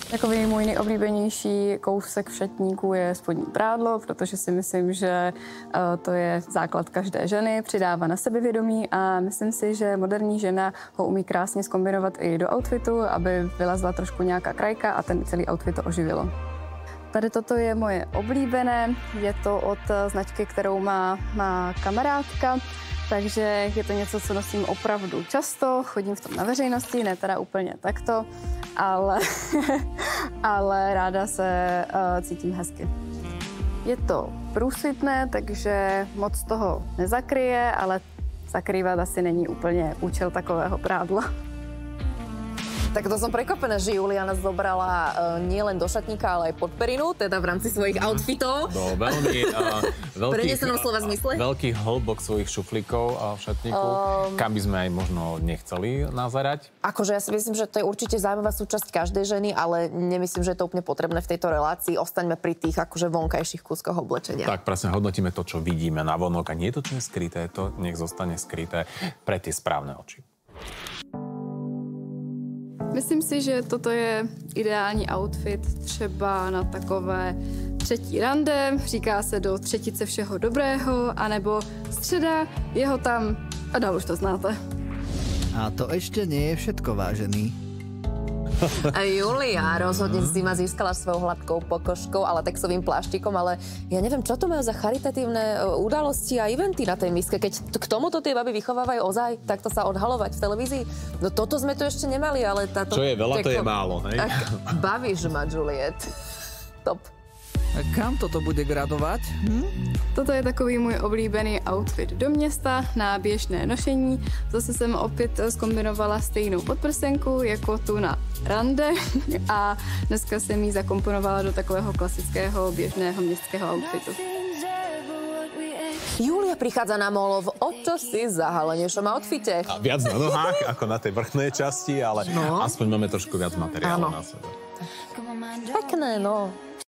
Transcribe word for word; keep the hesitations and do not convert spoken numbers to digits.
Takový můj nejoblíbenější kousek v šatníku je spodní prádlo, protože si myslím, že to je základ každé ženy, přidává na sebevědomí a myslím si, že moderní žena ho umí krásně zkombinovat i do outfitu, aby vylezla trošku nějaká krajka a ten celý outfit to oživilo. Tady toto je moje oblíbené, je to od značky, kterou má má kamarádka, takže je to něco, co nosím opravdu často, chodím v tom na veřejnosti, ne teda úplně takto, ale, ale ráda se uh, cítím hezky. Je to průsvitné, takže moc toho nezakryje, ale zakrývat asi není úplně účel takového prádla. Tak to som prekvapená, že Julia nás zobrala uh, nielen do šatníka, ale aj pod perinu, teda v rámci svojich outfitov. No, veľmi uh, veľký, Prenesenom slova zmysle? Veľký hĺbok svojich šuflíkov uh, v šatníku, um, kam by sme aj možno nechceli nazerať. Akože ja si myslím, že to je určite zaujímavá súčasť každej ženy, ale nemyslím, že je to úplne potrebné v tejto relácii. Ostaňme pri tých akože vonkajších kúskoch oblečenia. Tak presne, hodnotíme to, čo vidíme na vonok a nie je to, čo je skryté, to nech zostane skryté pre tie správne oči. Myslím si, že toto je ideální outfit třeba na takové třetí rande, říká se do třetice všeho dobrého, anebo středa, jeho tam a dál už to znáte. A to ešte nie je všetko, vážený. Julia, rozhodne si ma získala svojou hladkou pokožkou a latexovým pláštikom, ale ja neviem, čo to majú za charitatívne udalosti a eventy na tej miske, keď k tomuto tie baby vychovávajú ozaj, takto sa odhalovať v televízii. No toto sme tu ešte nemali, ale táto... Čo je veľa, to je málo, hej? Bavíš ma, Juliet. Top. A kam toto bude gradovať? Hm? Toto je takový můj oblíbený outfit do města na běžné nošení. Zase jsem opět zkombinovala stejnou podprsenku jako tu na rande a dneska jsem ji zakomponovala do takového klasického běžného městského outfitu. Julia prichádza na molo v o čosi zahalenejšom outfite. A viac na nohách ako na tej vrchnej časti, ale no. Aspoň máme trošku viac materiálu na sebe. Pekné, no.